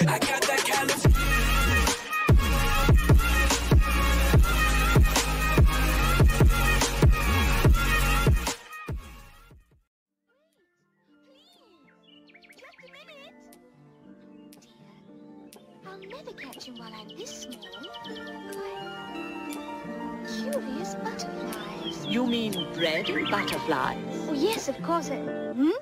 I got that California. I'll never catch him while I'm this small. Curious butterflies. You mean bread and butterflies? Oh, yes, of course. Hmm?